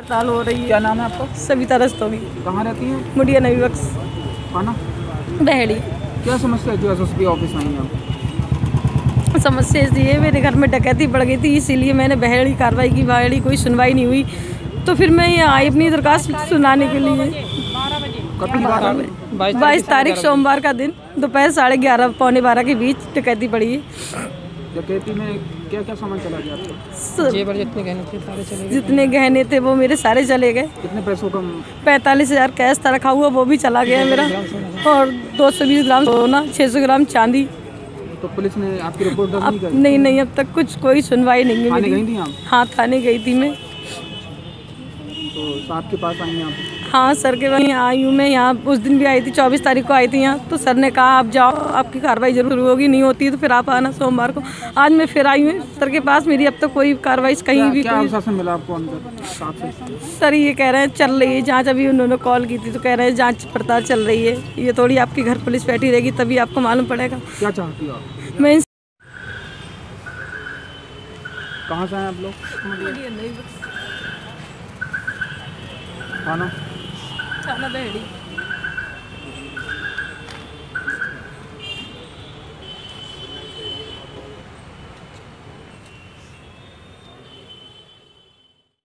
हड़ताल हो रही है। क्या नाम है आपका? सविता रस्तोगी। कहाँ रहती हैं? मुड़िया नवी बख्श खाना बहेड़ी। क्या समस्या है जो एसएसपी ऑफिस में आई हैं आप? समस्या इसलिए है, मेरे घर में डकैती बढ़ गई थी, इसीलिए मैंने बहेड़ी कार्रवाई की। बहेड़ी कोई सुनवाई नहीं हुई, तो फिर मैं यहाँ आई अपनी दरखास्त सुनाने के लिए। कब की बात है? 22 तारीख सोमवार का दिन दोपहर 11:30 पौने 12 के बीच डकैती पड़ी है। डकैती में क्या क्या सामान चला गया आपका? जेवर जितने गहने थे सारे चले गए। जितने गहने थे वो मेरे सारे चले गए। कितने पैसों का? 45,000 कैश था रखा हुआ, वो भी चला गया मेरा। और 220 ग्राम सोना, 600 ग्राम चांदी। तो पुलिस ने आपकी रिपोर्ट दर्ज नहीं करी? नहीं, अब तक कुछ कोई सुनवाई नहीं है। थाने गई थी आप? हाँ, थाने गई थी मैं। तो साहब के पास आई हैं आप? हाँ सर के वहीं आई हूँ मैं। यहाँ उस दिन भी आई थी, 24 तारीख को आई थी यहाँ। तो सर ने कहा आप जाओ, आपकी कार्रवाई जरूर होगी, नहीं होती तो फिर आप आना सोमवार को। आज मैं फिर आई हूँ सर के पास। मेरी अब तक कोई कार्रवाई कहीं भी क्या आश्वासन मिला आपको अंदर साहब से? सर ये कह रहे हैं चल रही है जांच। अभी उन्होंने कॉल की थी तो कह रहे हैं जांच पड़ताल चल रही है। ये थोड़ी आपकी घर पुलिस बैठी रहेगी तभी आपको मालूम पड़ेगा। क्या चाहती हो आप? मैं कहाँ से आए आप लोग? खाना थाना बहेड़ी।